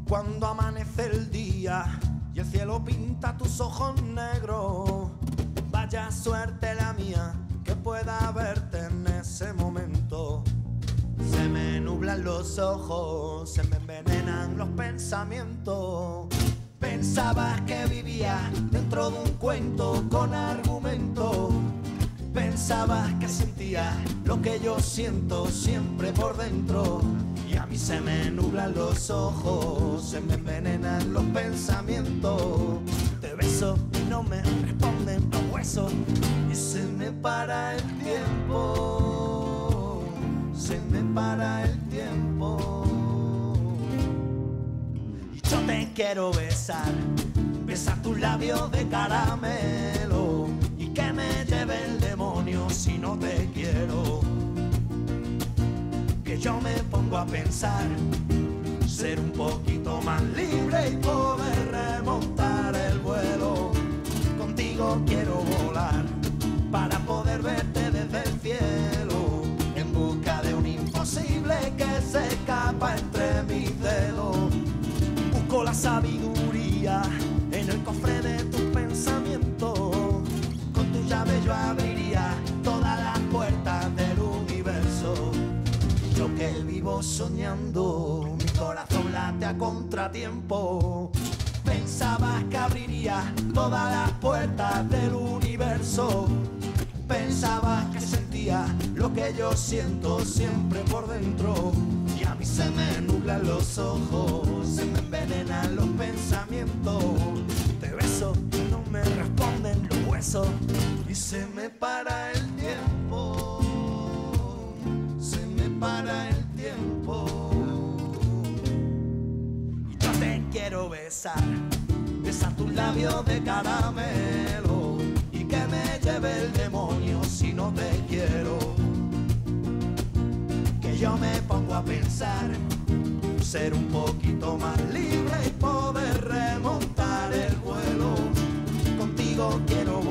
Cuando amanece el día y el cielo pinta tus ojos negros, vaya suerte la mía que pueda verte en ese momento. Se me nublan los ojos, se me envenenan los pensamientos. Pensabas que vivía dentro de un cuento con argumento. Pensabas que sentía lo que yo siento siempre por dentro. Y a mí se me nublan los ojos, se me envenenan los pensamientos. Te beso y no me responden los huesos. Y se me para el tiempo, se me para el tiempo. Y yo te quiero besar, besar tus labios de caramelo. Y que me lleve el demonio si no te quiero. Que yo me pongo a pensar, ser un poquito más libre y poder remontar el vuelo. Contigo quiero volar para poder verte desde el cielo, en busca de un imposible que se escapa entre mis dedos. Busco la sabiduría en el cofre de tus pensamientos. Con tu llave yo abriría todas las puertas del universo. Yo que vivo soñando, mi corazón late a contratiempo. Pensabas que abriría todas las puertas del universo. Pensabas que sentía lo que yo siento siempre por dentro. Y a mí se me nublan los ojos, se me envenenan los pensamientos. Te beso y no me responden los huesos. Y se me para el tiempo, se me para el tiempo. Y yo te quiero besar, besar tus labios de caramelo. Y que me lleve el demonio si no te quiero. Que yo me pongo a pensar, ser un poquito más libre y poder remontar el vuelo. Contigo quiero